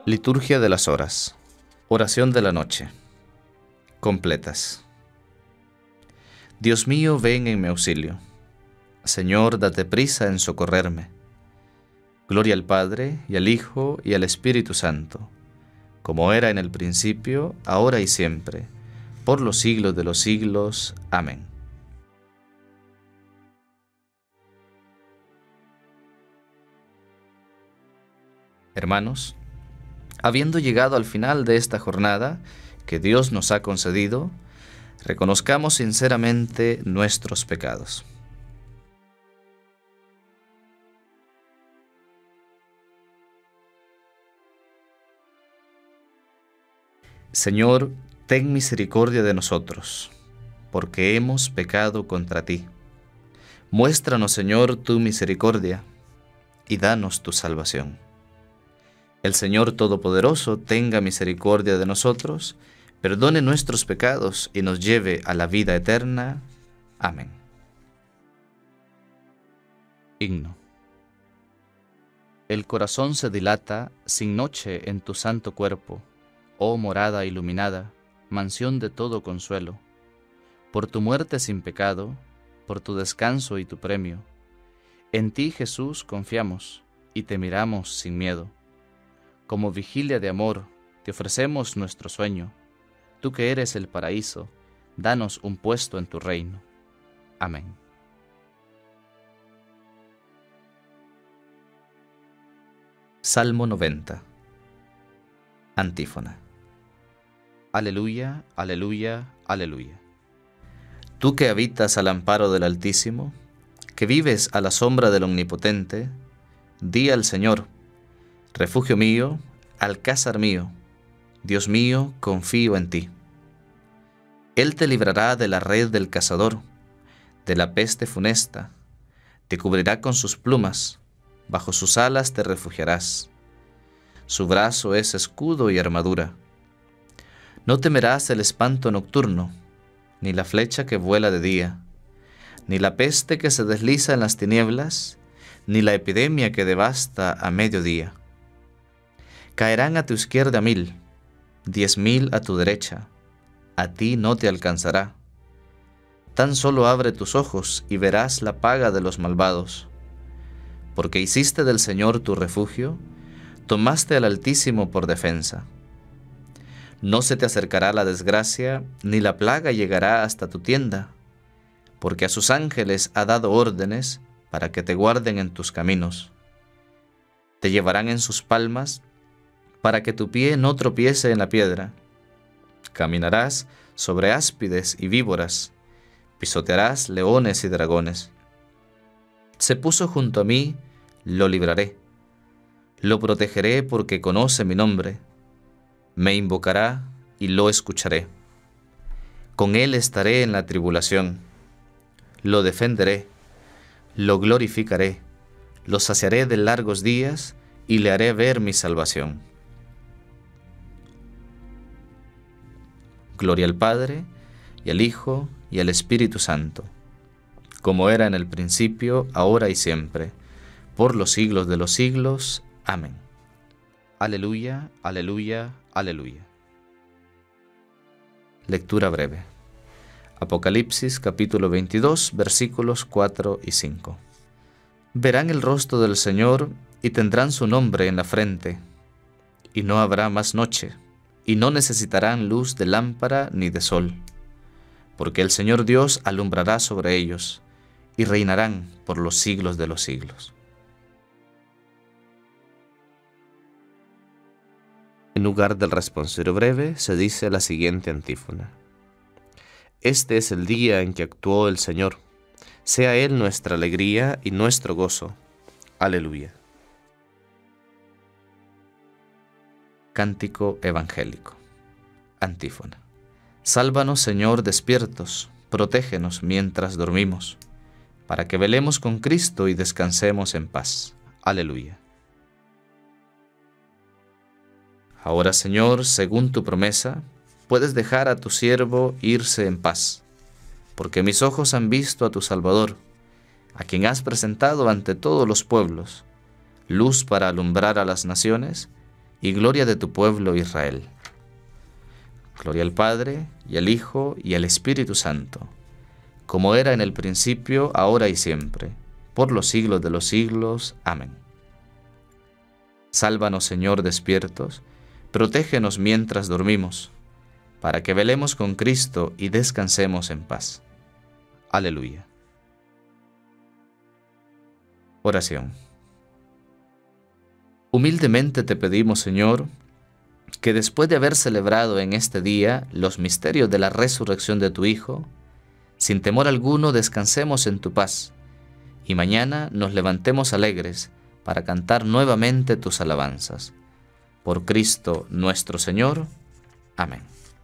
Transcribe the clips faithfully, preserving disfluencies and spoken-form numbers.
Liturgia de las horas. Oración de la noche. Completas. Dios mío, ven en mi auxilio. Señor, date prisa en socorrerme. Gloria al Padre, y al Hijo, y al Espíritu Santo, como era en el principio, ahora y siempre, por los siglos de los siglos. Amén. Hermanos, habiendo llegado al final de esta jornada que Dios nos ha concedido, reconozcamos sinceramente nuestros pecados. Señor, ten misericordia de nosotros, porque hemos pecado contra ti. Muéstranos, Señor, tu misericordia, y danos tu salvación. El Señor Todopoderoso tenga misericordia de nosotros, perdone nuestros pecados y nos lleve a la vida eterna. Amén. Himno. El corazón se dilata sin noche en tu santo cuerpo, oh morada iluminada, mansión de todo consuelo. Por tu muerte sin pecado, por tu descanso y tu premio, en ti, Jesús, confiamos y te miramos sin miedo. Como vigilia de amor, te ofrecemos nuestro sueño. Tú que eres el paraíso, danos un puesto en tu reino. Amén. Salmo noventa. Antífona. Aleluya, aleluya, aleluya. Tú que habitas al amparo del Altísimo, que vives a la sombra del Omnipotente, di al Señor: refugio mío, alcázar mío, Dios mío, confío en ti. Él te librará de la red del cazador, de la peste funesta, te cubrirá con sus plumas, bajo sus alas te refugiarás. Su brazo es escudo y armadura. No temerás el espanto nocturno, ni la flecha que vuela de día, ni la peste que se desliza en las tinieblas, ni la epidemia que devasta a mediodía. Caerán a tu izquierda mil, diez mil a tu derecha, a ti no te alcanzará. Tan solo abre tus ojos y verás la paga de los malvados. Porque hiciste del Señor tu refugio, tomaste al Altísimo por defensa. No se te acercará la desgracia, ni la plaga llegará hasta tu tienda, porque a sus ángeles ha dado órdenes para que te guarden en tus caminos. Te llevarán en sus palmas, para que tu pie no tropiece en la piedra. Caminarás sobre áspides y víboras, pisotearás leones y dragones. Se puso junto a mí, lo libraré. Lo protegeré porque conoce mi nombre. Me invocará y lo escucharé. Con él estaré en la tribulación. Lo defenderé, lo glorificaré, lo saciaré de largos días y le haré ver mi salvación. Gloria al Padre, y al Hijo, y al Espíritu Santo, como era en el principio, ahora y siempre, por los siglos de los siglos. Amén. Aleluya, aleluya, aleluya. Lectura breve. Apocalipsis capítulo veintidós, versículos cuatro y cinco. Verán el rostro del Señor y tendrán su nombre en la frente, y no habrá más noche, y no necesitarán luz de lámpara ni de sol, porque el Señor Dios alumbrará sobre ellos, y reinarán por los siglos de los siglos. En lugar del responsorio breve se dice la siguiente antífona. Este es el día en que actuó el Señor. Sea Él nuestra alegría y nuestro gozo. Aleluya. Cántico evangélico. Antífona. Sálvanos, Señor, despiertos, protégenos mientras dormimos, para que velemos con Cristo y descansemos en paz. Aleluya. Ahora, Señor, según tu promesa, puedes dejar a tu siervo irse en paz, porque mis ojos han visto a tu Salvador, a quien has presentado ante todos los pueblos, luz para alumbrar a las naciones y gloria de tu pueblo Israel. Gloria al Padre, y al Hijo, y al Espíritu Santo, como era en el principio, ahora y siempre, por los siglos de los siglos. Amén. Sálvanos, Señor, despiertos, protégenos mientras dormimos, para que velemos con Cristo y descansemos en paz. Aleluya. Oración. Humildemente te pedimos, Señor, que después de haber celebrado en este día los misterios de la resurrección de tu Hijo, sin temor alguno descansemos en tu paz, y mañana nos levantemos alegres para cantar nuevamente tus alabanzas. Por Cristo nuestro Señor. Amén.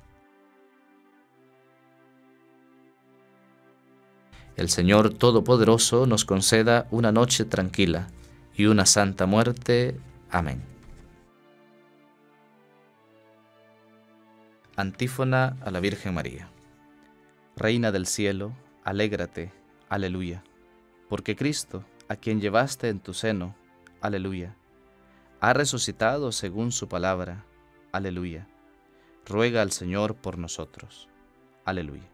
El Señor Todopoderoso nos conceda una noche tranquila y una santa muerte. Amén. Antífona a la Virgen María. Reina del cielo, alégrate, aleluya, porque Cristo, a quien llevaste en tu seno, aleluya, ha resucitado según su palabra, aleluya. Ruega al Señor por nosotros, aleluya.